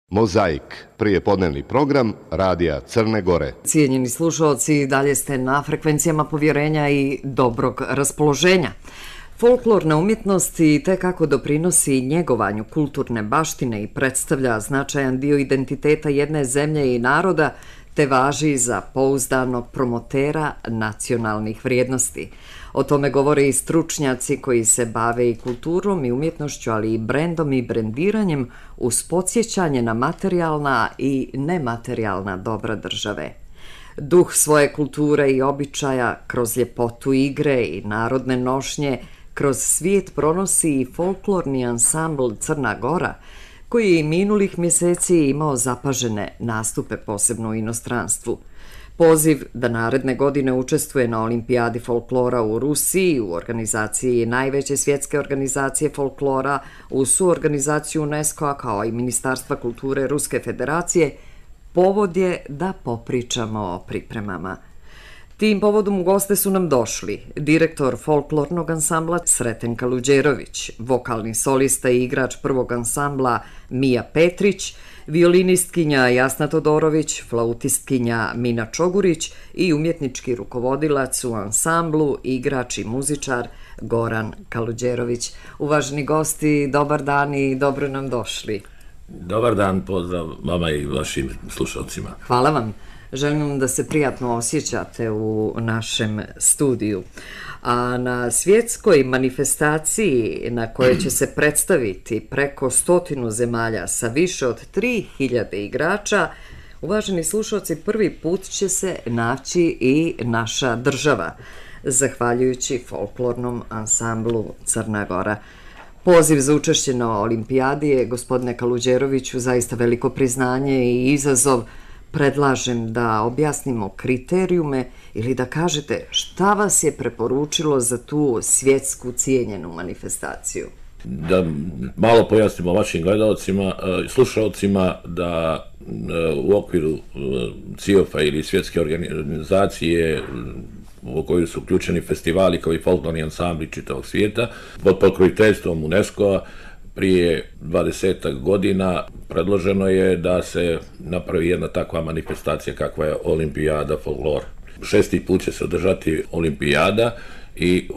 Mozaik, prijepodnevni program Radija Crne Gore. Cijenjeni slušalci, dalje ste na frekvencijama povjerenja i dobrog raspoloženja. Folklorna umjetnost i tekako doprinosi njegovanju kulturne baštine i predstavlja značajan dio identiteta jedne zemlje i naroda, te važi za pouzdanog promotera nacionalnih vrijednosti. O tome govore i stručnjaci koji se bave i kulturom i umjetnošću, ali i brendom i brendiranjem uz podsjećanje na materijalna i nematerijalna dobra države. Duh svoje kulture i običaja kroz ljepotu igre i narodne nošnje kroz svijet pronosi i folklorni ansambl Crna Gora, koji je i minulih mjeseci imao zapažene nastupe posebno u inostranstvu. Poziv da naredne godine učestvuje na Olimpijadi folklora u Rusiji u organizaciji najveće svjetske organizacije folklora u suorganizaciju UNESCO-a kao i Ministarstva kulture Ruske federacije povod je da popričamo o pripremama. Tim povodom u goste su nam došli direktor folklornog ansambla Sreten Kaluđerović, vokalni solista i igrač prvog ansambla Mija Petrić, violinistkinja Jasna Todorović, flautistkinja Mina Čogurić i umjetnički rukovodilac u ansamblu, igrač i muzičar Goran Kaluđerović. Uvaženi gosti, dobar dan i dobro nam došli. Dobar dan, pozdrav vama i vašim slušalcima. Hvala vam. Želim vam da se prijatno osjećate u našem studiju. A na svjetskoj manifestaciji na kojoj će se predstaviti preko 100 zemalja sa više od 3000 igrača, uvaženi slušalci, prvi put će se naći i naša država, zahvaljujući folklornom ansamblu Crna Gora. Poziv za učešće na Olimpijadi je, gospodine Kaluđeroviću, zaista veliko priznanje i izazov. Predlažem da objasnimo kriterijume ili da kažete šta vas je preporučilo za tu svjetsku cijenjenu manifestaciju. Da malo pojasnimo vašim gledalcima, slušalcima da u okviru CIOF-a ili svjetske organizacije u kojoj su uključeni festivali kao i folklorni ansambli čitavog svijeta, pod pokroviteljstvom UNESCO-a prije 20 godina predloženo je da se napravi jedna takva manifestacija kakva je Olimpijada folklor. 6. put će se održati Olimpijada i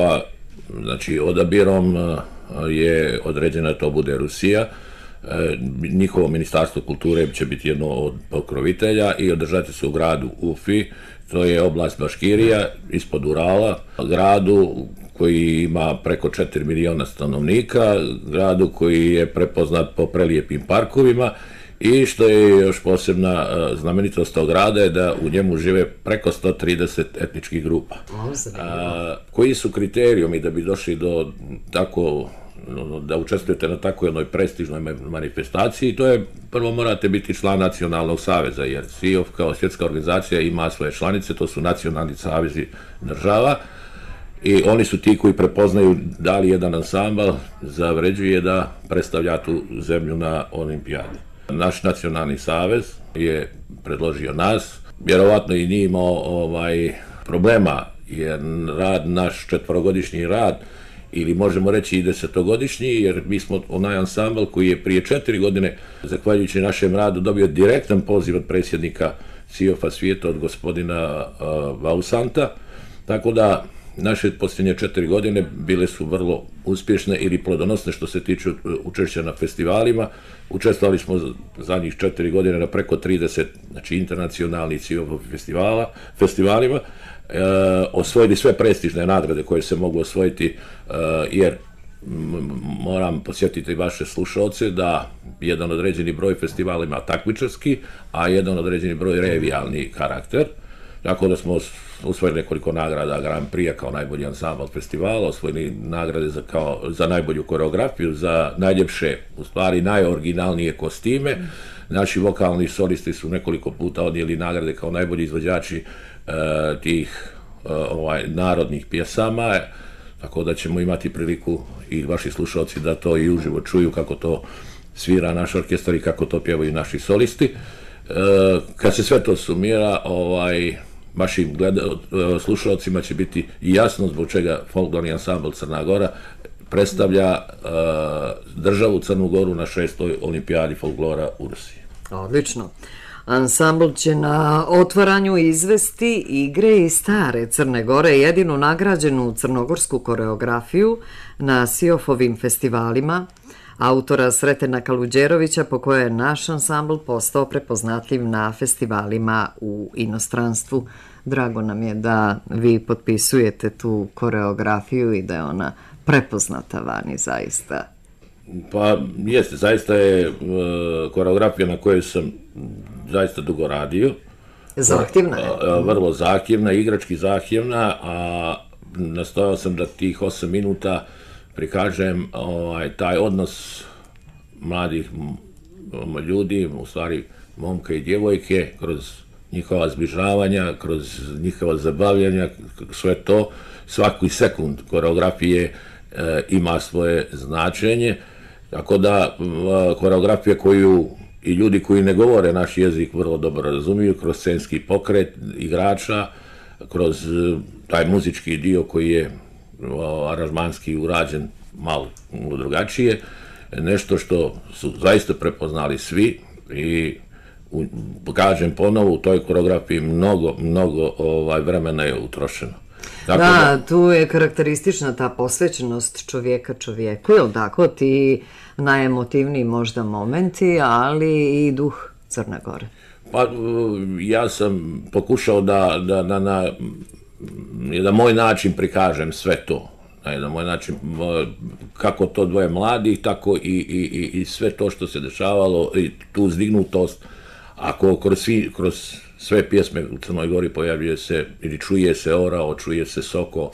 odabirom je određeno da to bude Rusija. Njihovo ministarstvo kulture će biti jedno od pokrovitelja i održati se u gradu Ufi, to je oblast Baškirija, ispod Urala, gradu koji ima preko 4 miliona stanovnika, gradu koji je prepoznat po prelijepim parkovima i što je još posebna znamenitost tog grada je da u njemu žive preko 130 etničkih grupa. Koji su kriterijumi da bi došli do tako, da učestvujete na tako jednoj prestižnoj manifestaciji? To je, prvo morate biti član nacionalnog saveza, jer CIOF kao svjetska organizacija ima svoje članice, to su nacionalni savezi država i oni su ti koji prepoznaju da li jedan ansambl zavređuje da predstavlja tu zemlju na Olimpijadi. Naš nacionalni savez je predložio nas, vjerovatno i nije imao problema, jer naš 4-godišnji rad, ili možemo reći i 10-godišnji, jer mi smo onaj ansambl koji je prije 4 godine, zahvaljujući našem radu, dobio direktan poziv od predsjednika CIOF-a svijeta, od gospodina Vausanta, tako da naše posljednje 4 godine bile su vrlo uspješne ili plodonosne što se tiče učešća na festivalima. Učestvovali smo zadnjih 4 godine na preko 30, znači internacionalnih CIOF festivalima, osvojili sve prestižne nagrade koje se mogu osvojiti, jer moram podsjetiti vaše slušalce da jedan određeni broj festivala ima takmičarski, a jedan određeni broj revijalni karakter. Tako da smo osvojili nekoliko nagrada Grand Prix kao najbolji ansambl festivala, osvojili nagrade za najbolju koreografiju, za najljepše, u stvari najoriginalnije kostime. Naši vokalni solisti su nekoliko puta odnijeli nagrade kao najbolji izvođači tih narodnih pjesama, tako da ćemo imati priliku i vaši slušalci da to i uživo čuju kako to svira naš orkestar i kako to pjevaju naši solisti. Kad se sve to sumira, vašim slušalcima će biti jasno zbog čega folklorni ansambl Crna Gora predstavlja državu Crnu Goru na 6. olimpijadi folklora u Rusiji. Odlično. Ansambl će na otvaranju izvesti igre iz stare Crne Gore, jedinu nagrađenu crnogorsku koreografiju na Siofovim festivalima, autora Sretena Kaluđerovića, po kojoj je naš ansambl postao prepoznatljiv na festivalima u inostranstvu. Drago nam je da vi potpisujete tu koreografiju i da je ona prepoznata vani zaista. Pa jeste, zaista je koreografija na kojoj sam zaista dugo radio. Zahtjevna je. Vrlo zahtjevna, igrački zahtjevna, a nastojao sam da tih 8 minuta prikažem taj odnos mladih ljudi, u stvari momka i djevojke, kroz njihova zbližavanja, kroz njihova zabavljanja, sve to, svaki sekund koreografije ima svoje značenje, tako da koreografija koju i ljudi koji ne govore naš jezik vrlo dobro razumiju, kroz scenski pokret igrača, kroz taj muzički dio koji je aranžmanski urađen malo drugačije, nešto što su zaista prepoznali svi i kažem ponovo, u toj koreografiji mnogo vremena je utrošeno. Da, tu je karakteristična ta posvećenost čovjeka čovjeku, je li tako? Ti najemotivniji možda momenti, ali i duh Crne Gore. Pa ja sam pokušao da na moj način prikažem sve to. Na moj način, kako to dvoje mladih, tako i sve to što se dešavalo, i tu zdignutost. Ako kroz sve pjesme u Crnoj Gori pojavljuje se ili čuje se orao, čuje se soko,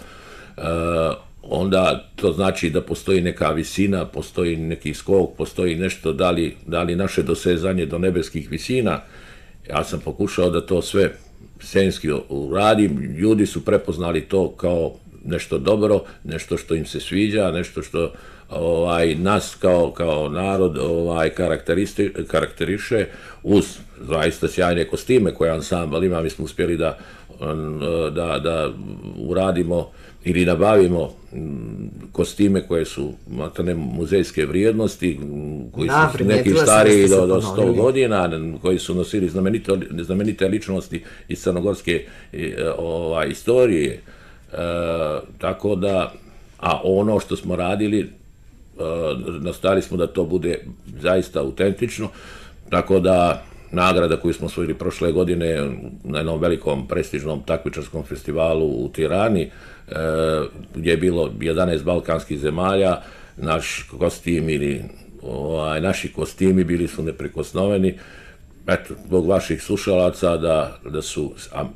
onda to znači da postoji neka visina, postoji neki skok, postoji nešto, da li naše dosezanje do nebeskih visina. Ja sam pokušao da to sve scenski uradim, ljudi su prepoznali to kao nešto dobro, nešto im se sviđa, nešto što nas kao narod karakteriše, uz zaista sjajne kostime koje ansambl ima. Mi smo uspjeli da uradimo ili nabavimo kostime koje su muzejske vrijednosti, koji su neki stariji do 100 godina, koji su nosili znamenite ličnosti iz crnogorske istorije. Tako da, a ono što smo radili, nastojali smo da to bude zaista autentično, tako da nagrada koju smo osvojili prošle godine na jednom velikom prestižnom takmičarskom festivalu u Tirani, gdje je bilo 11 balkanskih zemalja, naš kostim ili naši kostimi bili su neprikosnoveni. Eto, zbog vaših slušalaca da su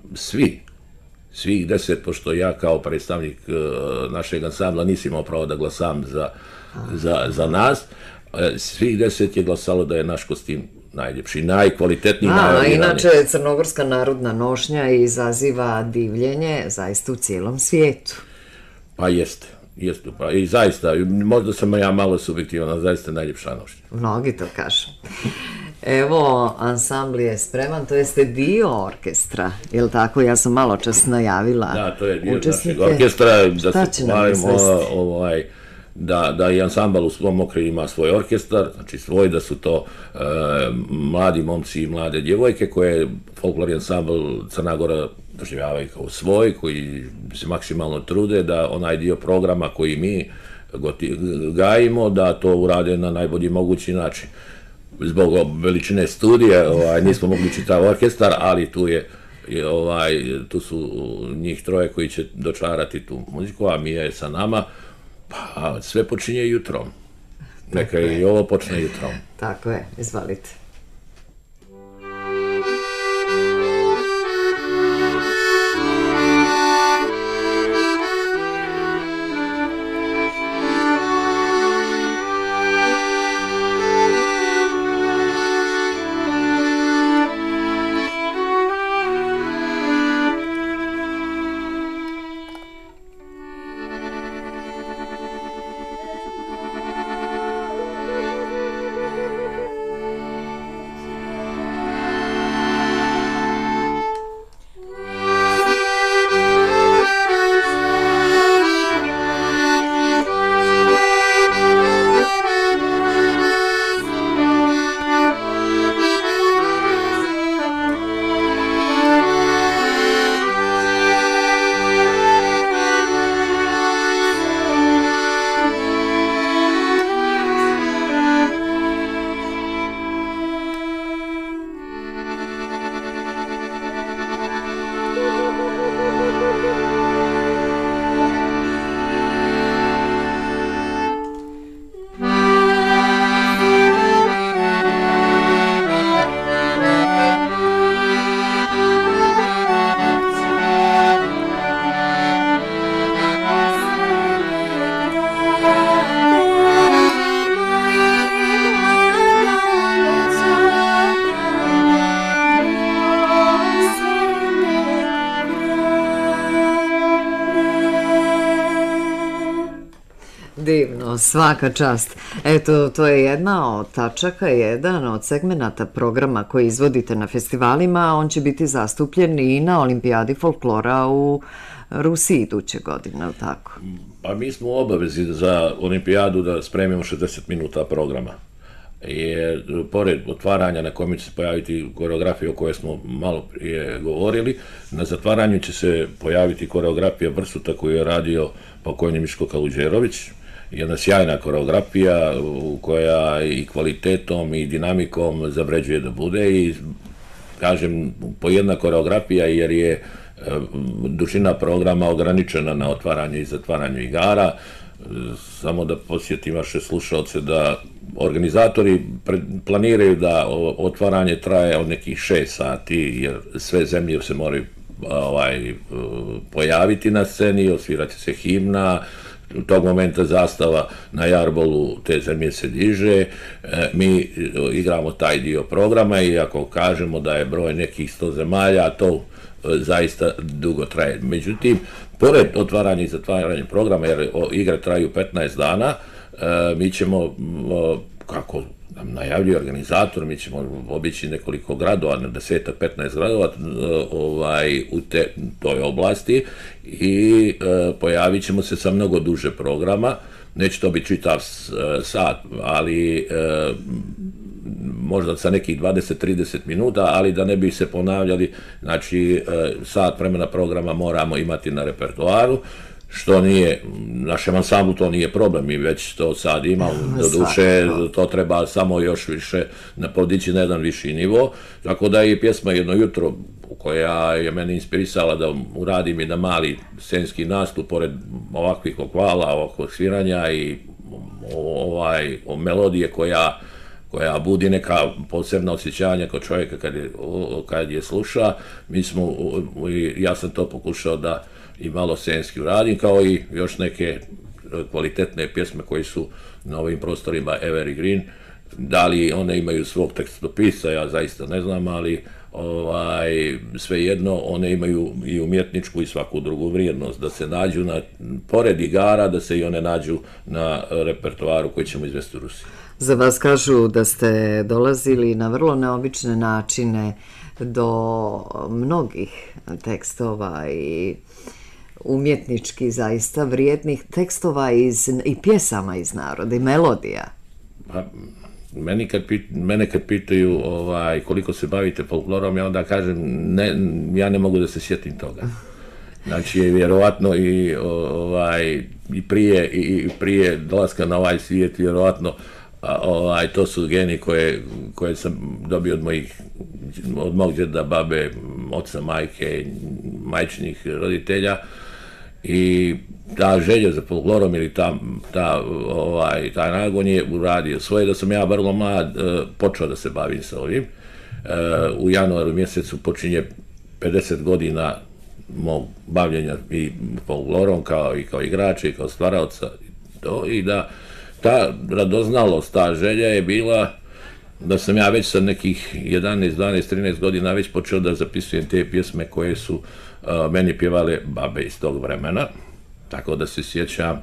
svih 10, pošto ja kao predstavnik našeg ansambla nisam imao pravo da glasam za nas, svih 10 je glasalo da je naš kostim najljepši, najkvalitetniji, najoriginalniji. Inače, crnogorska narodna nošnja izaziva divljenje zaista u cijelom svijetu. Pa jeste. Pa i zaista, možda sam ja malo subjektivan, ali zaista najljepša nošnja. Mnogi to kažu. Evo, ansambl je spreman, to jeste dio orkestra, je li tako? Ja sam malo čas najavila učesnike. Da, to je dio našeg orkestra, da se hvalimo da i ansambl u svom okrilju ima svoj orkestar, znači svoj, da su to mladi momci i mlade djevojke koje folklorni ansambl Crna Gora doživljavaju kao svoj, koji se maksimalno trude da onaj dio programa koji mi gajimo, da to urade na najbolji mogući način. Zbog veličine studije nismo mogli čitav orkestar, ali tu su njih troje koji će dočarati tu muziku, a Mija je sa nama. Pa sve počinje jutrom. Neka i ovo počne jutrom. Tako je, izvalite. svaka čast. Eto, to je jedna od tačaka, jedan od segmenata programa koji izvodite na festivalima. On će biti zastupljen i na Olimpijadi folklora u Rusiji iduće godine, ali tako? Pa mi smo u obavezi za Olimpijadu da spremimo 60 minuta programa. Jer pored otvaranja na kojem će se pojaviti koreografija o kojoj smo malo prije govorili, na zatvaranju će se pojaviti koreografija Brsuta koju je radio pokojni Miško Kaluđerović. Jedna sjajna koreografija koja i kvalitetom i dinamikom zavređuje da bude i kažem po jedna koreografija jer je dužina programa ograničena na otvaranje i zatvaranje igara. Samo da podsjetim vaše slušalce da organizatori planiraju da otvaranje traje od nekih 6 sati jer sve zemlje se moraju pojaviti na sceni, osvirat će se himna, u tog momenta zastava na jarbolu te zemlje se diže, mi igramo taj dio programa i ako kažemo da je broj nekih 100 zemalja, to zaista dugo traje. Međutim, pored otvaranja i zatvaranja programa, jer igre traju 15 dana, mi ćemo, kako nam najavljuje organizator, mi ćemo obići nekoliko gradova, na 10-15 gradova u toj oblasti i pojavit ćemo se sa mnogo duže programa. Neće to biti čitav sat, ali možda sa nekih 20-30 minuta, ali da ne bi se ponavljali, znači sat vremena programa moramo imati na repertoaru, što nije, našem ansamblu to nije problem, mi već to sad imamo, doduše to treba samo još više podići na jedan viši nivo, tako da je pjesma Jedno jutro koja je mene inspirisala da uradim jedan mali scenski nastup pored ovakvih okvala, ovakvog sviranja i melodije koja budi neka posebna osjećanja kod čovjeka kad je sluša. Ja sam to pokušao da i malo scenski uradim, kao i još neke kvalitetne pjesme koje su na ovim prostorima Evergreen. Da li one imaju svog tekstopisa, ja zaista ne znam, ali svejedno one imaju i umjetničku i svaku drugu vrijednost, da se nađu pored igara, da se i one nađu na repertoaru koji ćemo izvesti u Rusiji. Za vas kažu da ste dolazili na vrlo neobične načine do mnogih tekstova i umjetnički zaista vrijednih tekstova i pjesama iz naroda i melodija. Mene kad pitaju koliko se bavite folklorom, ja onda kažem, ja ne mogu da se sjetim toga. Znači, vjerovatno i prije dolaska na ovaj svijet, vjerovatno, to su geni koje sam dobio od mog djeda, babe, oca, majke, majčinih roditelja i ta želja za folklorom ili taj nagon je uradio svoje, da sam ja vrlo mlad počeo da se bavim sa ovim. U januaru mjesecu počinje 50 godina mog bavljenja i folklorom kao igrača i kao stvaraoca i da ta radoznalost, ta želja je bila da sam ja već sa nekih 11, 12, 13 godina već počeo da zapisujem te pjesme koje su meni pjevale babe iz tog vremena. Tako da se sjećam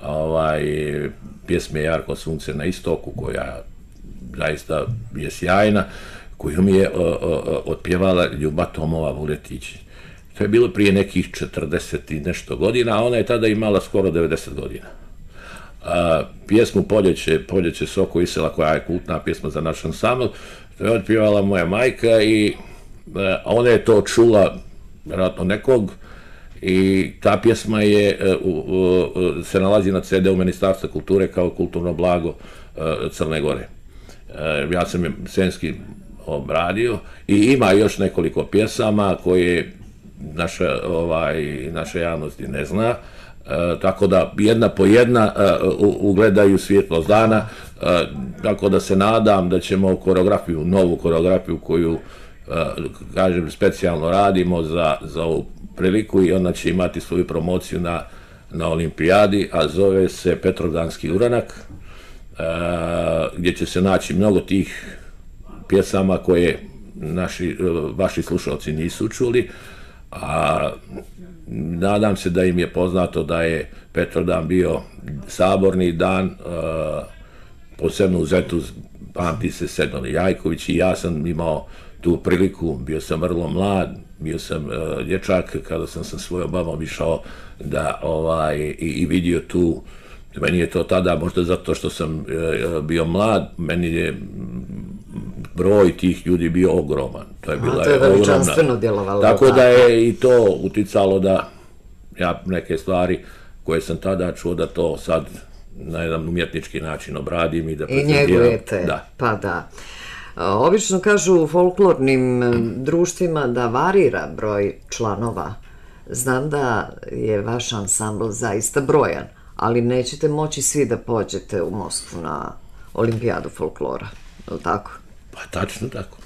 pjesme Jarko sunce na istoku, koja zaista je sjajna, koju mi je otpjevala Ljuba Tomova Vuletić. To je bilo prije nekih 40 i nešto godina, a ona je tada imala skoro 90 godina. Pjesmu Poljeće Soko Isela, koja je kultna pjesma za naš ansambl, to je otpjevala moja majka i ona je to čula vjerojatno nekog i ta pjesma se nalazi na CD-u Ministarstva kulture kao kulturno blago Crne Gore. Ja sam je scenski obradio i ima još nekoliko pjesama koje naša javnost ne zna, tako da jedna po jedna ugledaju svjetlost dana, tako da se nadam da ćemo novu koreografiju koju, kažem, specijalno radimo za ovu priliku i ona će imati svoju promociju na Olimpijadi, a zove se Petrovdanski uranak, gdje će se naći mnogo tih pjesama koje vaši slušalci nisu čuli, a nadam se da im je poznato da je Petrodan bio saborni dan, posebno u Zetu, pamti se Sedon Jajković i ja sam imao tu priliku, bio sam vrlo mlad, bio sam dječak kada sam sa svojom babom išao da i vidio tu. Meni je to tada, možda zato što sam bio mlad, meni je broj tih ljudi bio ogroman. To je bila to je veličanstveno djelovalo. Tako da je i to uticalo da ja neke stvari koje sam tada čuo da to sad na jedan umjetnički način obradim i da prezentiram. I njegujete, da. Pa da. Obično kažu u folklornim društvima da varira broj članova. Znam da je vaš ansambl zaista brojan, ali nećete moći svi da pođete u Moskvu na olimpijadu folklora, je li tako? Pa tačno tako.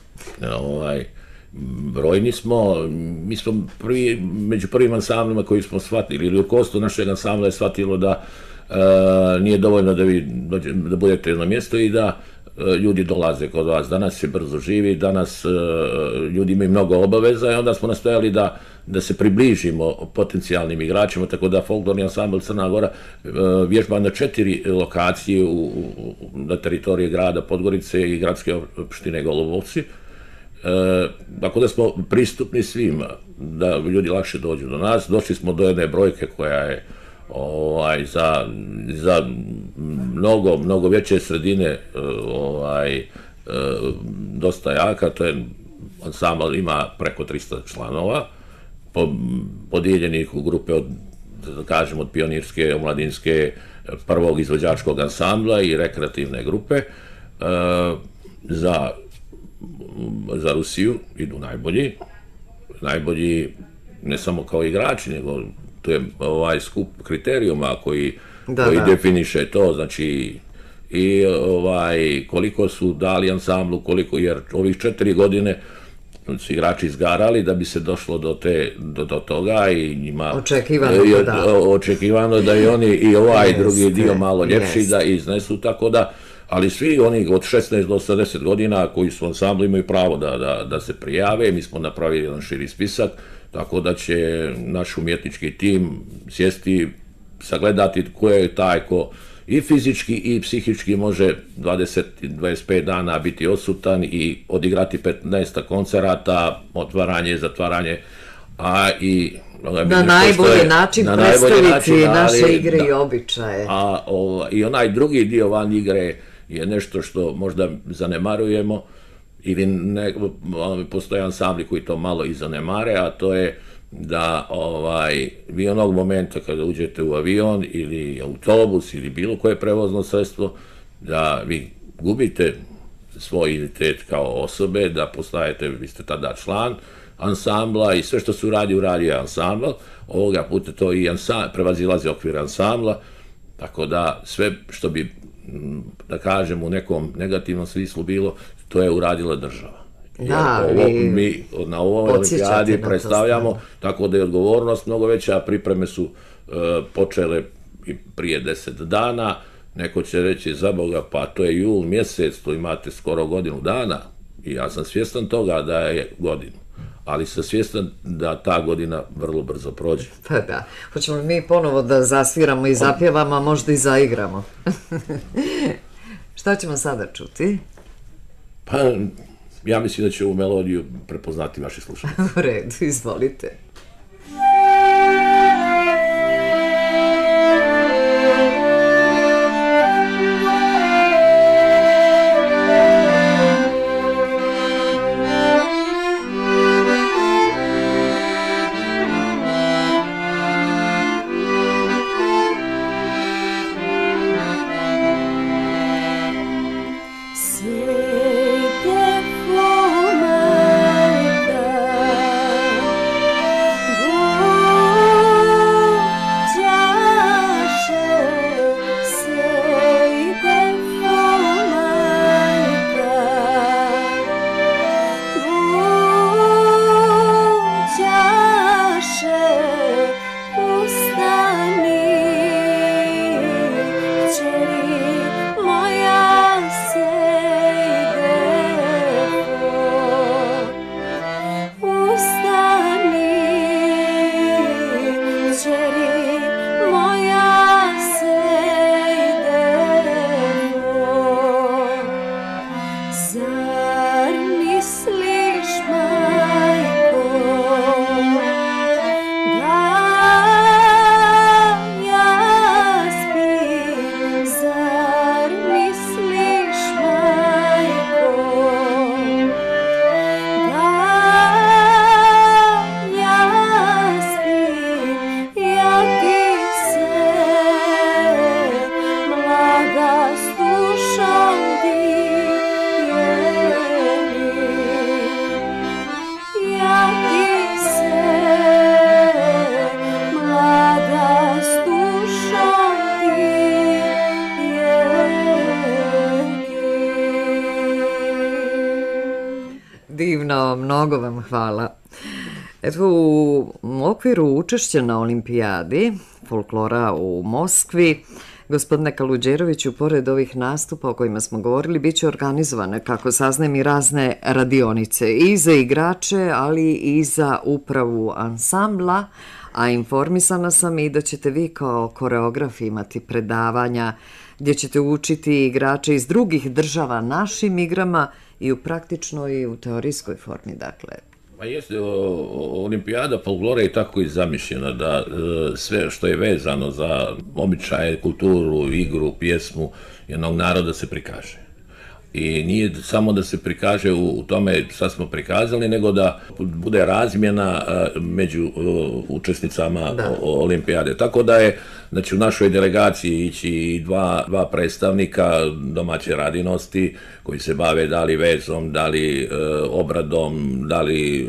Brojni smo, mi smo među prvim ansamblima koji smo shvatili, ili rukovodstvo našeg ansambla je shvatilo da nije dovoljno da budete jedno mjesto i da ljudi dolaze kod vas. Danas se brzo živi, danas ljudi imaju mnogo obaveza i onda smo nastojali da se približimo potencijalnim igračima, tako da folklorni ansambl Crna Gora vježba na 4 lokacije na teritoriji grada Podgorice i gradske opštine Golubovci. Tako da smo pristupni svima, da ljudi lakše dođu do nas. Došli smo do jedne brojke koja je za mnogo veće sredine dosta jaka. To je ansambl, ima preko 300 članova, podijeljenih u grupe od pionirske, omladinske, prvog izvođačkog ansambla i rekreativne grupe. Za Rusiju idu najbolji ne samo kao igrači, nego to je skup kriterijuma koji definiše to, znači i koliko su dali ansamblu, jer ovih 4 godine su igrači izgarali da bi se došlo do toga i njima očekivano da i oni i drugi dio malo ljepši da iznesu, tako da, ali svi oni od 16 do 80 godina koji su u ansamblu imaju pravo da se prijave. Mi smo napravili jedan širi spisak, tako da će naš umjetnički tim sjesti, sagledati ko je taj ko i fizički i psihički može 20-25 dana biti odsutan i odigrati 15 koncerata, otvaranje, zatvaranje, a i na najbolji način predstaviti naše igre i običaje. I onaj drugi dio van igre je nešto što možda zanemarujemo, ili postoje ansambli koji to malo i zanemare, a to je da vi onog momenta kada uđete u avion ili autobus ili bilo koje prevozno sredstvo, da vi gubite svoj identitet kao osobe, da postajete, vi ste tada član ansambla i sve što se uradi je ansambl. Ovoga puta to i prevazilazi okvir ansambla, tako da sve što bi, da kažem, u nekom negativnom smislu bilo, to je uradila država. Mi na ovoj olimpijadi predstavljamo, tako da je odgovornost mnogo veća, pripreme su počele prije 10 dana, neko će reći za Boga, pa to je jul mjesec, to imate skoro godinu dana i ja sam svjestan toga da je godinu, ali sam svjestan da ta godina vrlo brzo prođe. Pa da, hoćemo mi ponovo da zasviramo i zapjevamo, a možda i zaigramo. Šta ćemo sada čuti? Pa, ja mislim da će ovu melodiju prepoznati vaši slušalci. U redu, izvolite. C'était Divno, mnogo vam hvala. Eto, u okviru učešća na olimpijadi folklora u Moskvi, gospodine Kaluđeroviću, pored ovih nastupa o kojima smo govorili, bit će organizovane, kako saznajem, i razne radionice i za igrače, ali i za upravu ansambla, a informisana sam i da ćete vi kao koreograf imati predavanja gdje ćete učiti igrače iz drugih država našim igrama i u praktičnoj i u teorijskoj formi, dakle. Pa jeste, olimpijada folklora je tako i zamišljena da sve što je vezano za običaje, kulturu, igru, pjesmu jednog naroda se prikaže. I nije samo da se prikaže u tome šta smo prikazali, nego da bude razmjena među učesnicama olimpijade. Tako da je, znači, u našoj delegaciji ići i dva predstavnika domaće radinosti koji se bave da li vezom, da li obradom, da li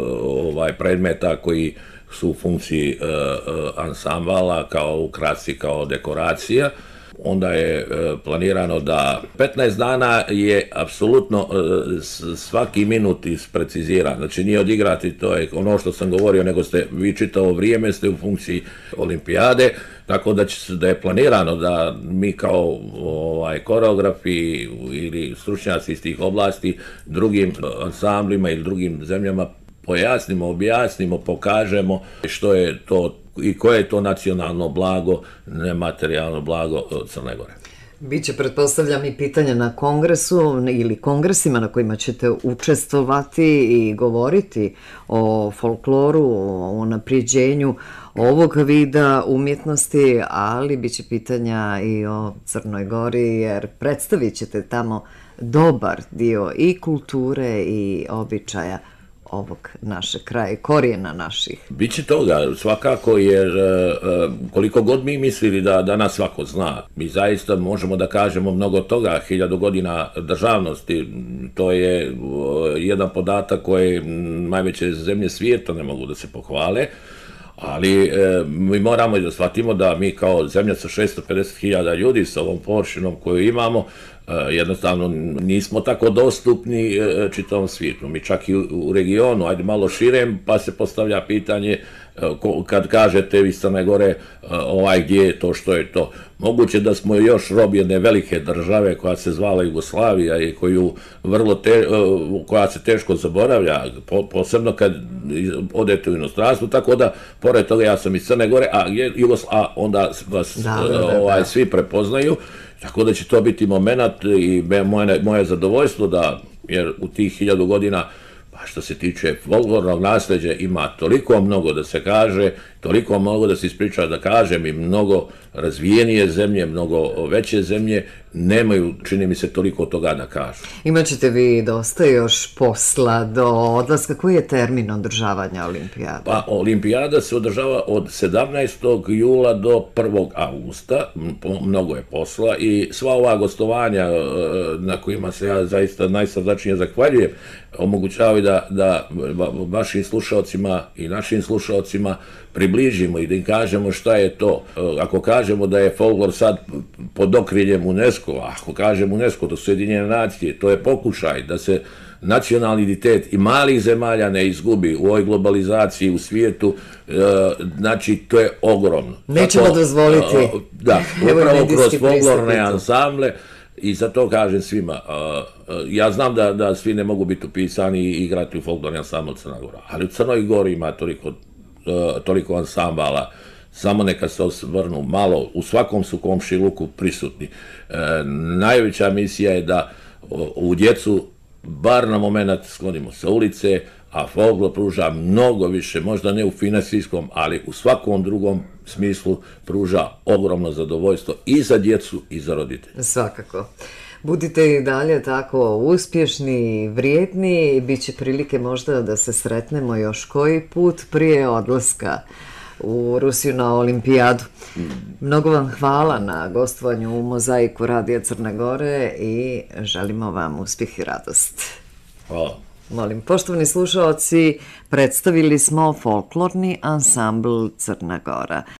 predmeta koji su u funkciji ansambala kao ukrasi, kao dekoracija. Onda je planirano da 15 dana je apsolutno svaki minut ispreciziran. Znači nije odigrati, to je ono što sam govorio, nego ste vi čitavo vrijeme ste u funkciji olimpijade, tako da je planirano da mi kao koreografi ili stručnjaci iz tih oblasti drugim ansamblima ili drugim zemljama pojasnimo, objasnimo, pokažemo što je to i koje je to nacionalno blago, nematerijalno blago Crne Gore. Biće, pretpostavljam, i pitanja na kongresu ili kongresima na kojima ćete učestvovati i govoriti o folkloru, o unapređenju ovog vida umjetnosti, ali biće pitanja i o Crnoj Gori, jer predstavit ćete tamo dobar dio i kulture i običaja ovog našeg kraja, korijena naših. Biće toga, svakako, jer koliko god mi mislili da nas svako zna, mi zaista možemo da kažemo mnogo toga, 1000 godina državnosti, to je jedan podatak koji najveće zemlje svijeta ne mogu da se pohvale, ali mi moramo i da shvatimo da mi kao zemlja sa 650.000 ljudi sa ovom površinom koju imamo, jednostavno nismo tako dostupni čitavom svijetu. Mi čak i u regionu, ajde malo širem, pa se postavlja pitanje kad kažete iz Crne Gore gdje je to, što je to. Moguće da smo još rob jedne velike države koja se zvala Jugoslavija i koja se teško zaboravlja, posebno kad odete u inostranstvo, tako da pored toga ja sam iz Crne Gore, a onda vas svi prepoznaju. Tako da će to biti moment i moje zadovoljstvo da, jer u tih 1000 godina, pa što se tiče folklornog nasljeđa, ima toliko mnogo da se kaže, toliko mnogo da se ispriča, da kažem, i mnogo razvijenije zemlje, mnogo veće zemlje nemaju, čini mi se, toliko toga da kažu. Imaćete vi dosta još posla do odlaska. Koji je termin održavanja olimpijada? Pa olimpijada se održava od 17. jula do 1. augusta, mnogo je posla i sva ova gostovanja na kojima se ja zaista najsrdačnije zahvaljujem omogućavaju da vašim slušalcima i našim slušalcima približimo i da im kažemo šta je to. Ako kažemo da je folklor sad pod okriljem UNESCO, ako kažemo UNESCO, to su Sjedinjene nacije, to je pokušaj da se nacionalni identitet i malih zemalja ne izgubi u ovoj globalizaciji u svijetu, znači to je ogromno. Nećemo dozvoliti. Da, upravo kroz folklorne ansamble. I zato kažem svima, ja znam da svi ne mogu biti upisani i igrati u folklorni ansambl Crna Gora, ali u Crnoj Gori ima toliko ansambala, samo neka se osvrnu malo, u svakom su komšiluku prisutni. Najveća misija je da u djecu bar na moment sklonimo sa ulice, a folklor pruža mnogo više, možda ne u finansijskom, ali u svakom drugom smislu pruža ogromno zadovoljstvo i za djecu i za roditelje. Svakako. Budite i dalje tako uspješni i vrijedni, bit će prilike možda da se sretnemo još koji put prije odlaska u Rusiju na olimpijadu. Mnogo vam hvala na gostovanju u Mozaiku Radija Crne Gore i želimo vam uspjeh i radost. Hvala. Molim, poštovani slušaoci, predstavili smo folklorni ansambl Crna Gora.